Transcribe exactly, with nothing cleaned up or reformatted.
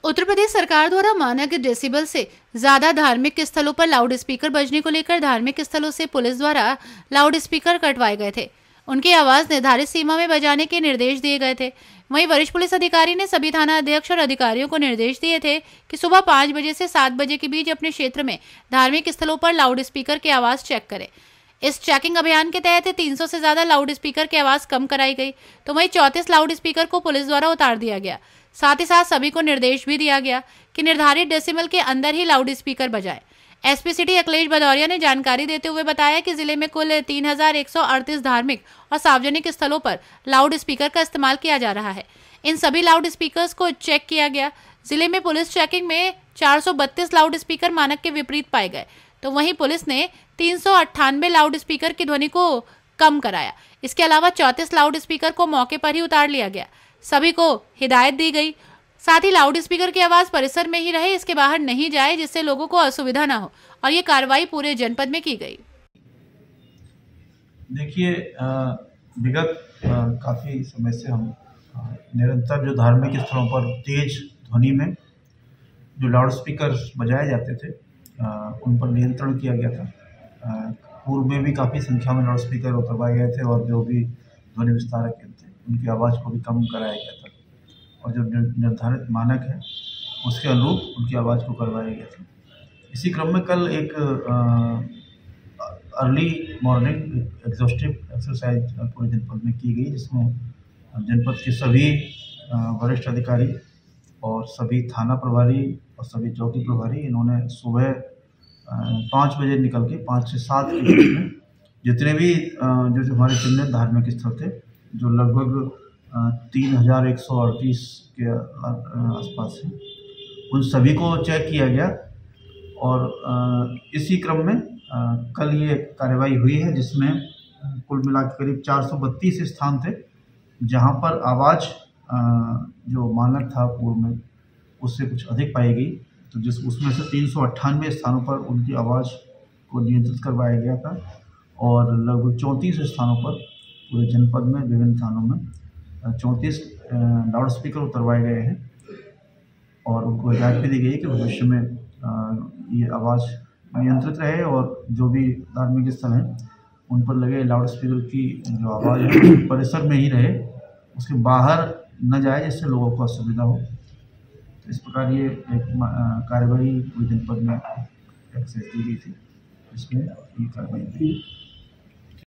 उत्तर प्रदेश सरकार द्वारा मानक डेसिबल से ज्यादा धार्मिक स्थलों पर लाउड स्पीकर बजने को लेकर धार्मिक स्थलों से पुलिस द्वारा लाउड स्पीकर कटवाए गए थे। उनकी आवाज निर्धारित सीमा में बजाने के निर्देश दिए गए थे। वहीं वरिष्ठ पुलिस अधिकारी ने सभी थाना अध्यक्ष और अधिकारियों को निर्देश दिए थे कि सुबह पाँच बजे से सात बजे के बीच अपने क्षेत्र में धार्मिक स्थलों पर लाउड स्पीकर की आवाज चेक करें। इस चेकिंग अभियान के तहत तीन सौ से ज्यादा लाउड स्पीकर की आवाज कम कराई गई, तो वहीं चौंतीस लाउड स्पीकर को पुलिस द्वारा उतार दिया गया। साथ ही साथ सभी को निर्देश भी दिया गया कि निर्धारित डेसिबल के अंदर ही लाउड स्पीकर बजाए। एसपी सिटी अखिलेश भदौरिया ने जानकारी देते हुए बताया कि जिले में कुल तीन हजार एक सौ अड़तीस धार्मिक और सार्वजनिक स्थलों पर लाउड स्पीकर का इस्तेमाल किया जा रहा है। इन सभी लाउड स्पीकर्स को चेक किया गया। जिले में पुलिस चेकिंग में चार सौ बत्तीस लाउड स्पीकर मानक के विपरीत पाए गए, तो वहीं पुलिस ने तीन सौ अट्ठानवे लाउड स्पीकर की ध्वनि को कम कराया। इसके अलावा चौंतीस लाउड स्पीकर को मौके पर ही उतार लिया गया। सभी को हिदायत दी गई, साथ ही लाउड स्पीकर की आवाज परिसर में ही रहे, इसके बाहर नहीं जाए, जिससे लोगों को असुविधा ना हो, और ये कार्रवाई पूरे जनपद में की गई। देखिए, विगत काफ़ी समय से हम निरंतर जो धार्मिक स्थलों पर तेज ध्वनि में जो लाउड स्पीकर बजाए जाते थे आ, उन पर नियंत्रण किया गया था। पूर्व में भी काफ़ी संख्या में लाउड स्पीकर उतरवाए गए थे और जो भी ध्वनि विस्तारक थे उनकी आवाज़ को भी कम कराया गया था, और जो निर्धारित मानक है उसके अनुरूप उनकी आवाज़ को करवाया गया था। इसी क्रम में कल एक अर्ली मॉर्निंग एग्जॉस्टिव एक्सरसाइज पूरे जनपद में की गई, जिसमें जनपद के सभी वरिष्ठ अधिकारी और सभी थाना प्रभारी और सभी चौकी प्रभारी इन्होंने सुबह पाँच बजे निकल के पाँच से सात के बीच में जितने भी जो जो हमारे चिन्हित धार्मिक स्थल थे, जो लगभग तीन हजार एक सौ अड़तीस के आसपास है, उन सभी को चेक किया गया। और इसी क्रम में कल ये कार्रवाई हुई है, जिसमें कुल मिलाकर करीब चार सौ बत्तीस स्थान थे जहां पर आवाज़ जो मानक था पूर्व में उससे कुछ अधिक पाई गई, तो जिस उसमें से तीन सौ अट्ठानवे स्थानों पर उनकी आवाज़ को नियंत्रित करवाया गया था, और लगभग चौंतीस स्थानों पर पूरे जनपद में विभिन्न थानों में चौंतीस लाउड स्पीकर उतरवाए गए हैं, और उनको हिदायत भी दी गई कि भविष्य में ये आवाज़ नियंत्रित रहे और जो भी धार्मिक स्थल हैं उन पर लगे लाउड स्पीकर की जो आवाज़ है परिसर में ही रहे, उसके बाहर न जाए, जिससे लोगों को असुविधा हो। तो इस प्रकार ये एक कार्रवाई पूरे जनपद में एक्सेस दी गई थी, इसमें ये कार्रवाई हुई।